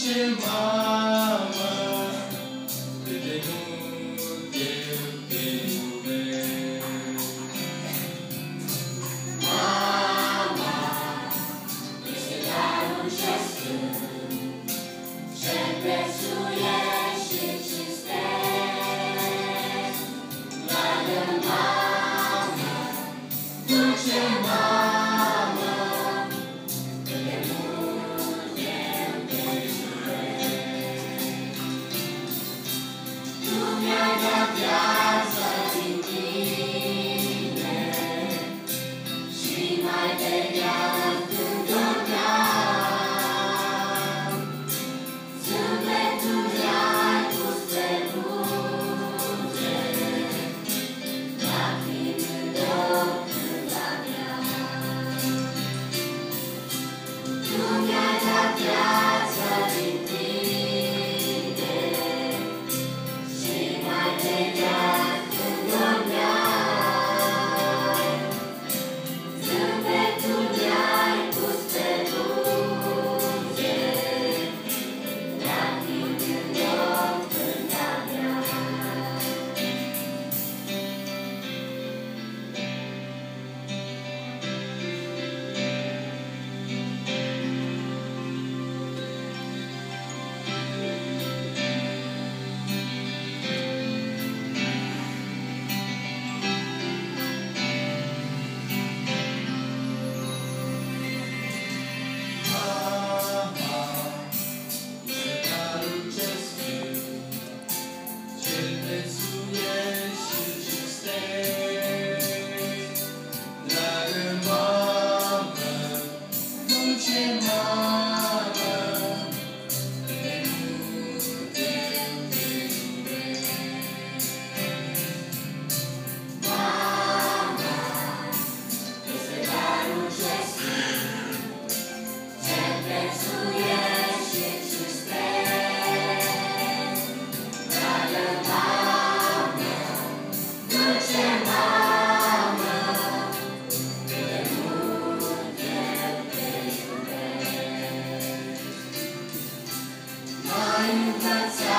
Dulce mamă, cât de mult eu te iubesc. Mama, este darul ce sfânt, ce-l prețuiești și cinstești. Dragă mamă, dulce mamă, cât de mult eu te iubesc. Tu mi-ai dat viață din tine și mai vedeam când dormeam. Zâmbetul mi-ai pus pe buze, lacrimi în ochi când aveam. Tu mi-ai dat viață din tine și mai vedeam când dormeam. Zâmbetul mi-ai pus pe buze, lacrimi în ochi când aveam. Mama, este darul ce sfânt, ce-l prețuiești și cinstești. Dragă mamă, dulce mamă, cât de mult eu te iubesc. Mama, este darul ce sfânt, ce-l prețuiești și cinstești. Dragă mamă, dulce mamă, cât de mult eu te iubesc. M-ai învățat